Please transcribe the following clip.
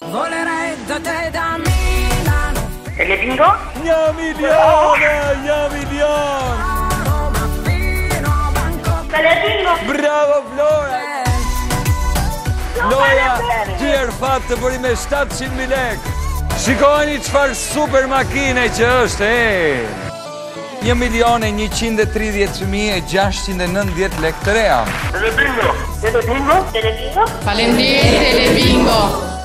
Volerei da te da Milano. Telebingo? Një milion! Roma fino a Bangkok. Telebingo? Bravo Flora! Flora, ty er fat të bëri me 700.000 lek. Shikojeni çfarë super makine që është, 1.130.690 lek të reja. Telebingo? Telebingo? Telebingo? Faleminderit Telebingo.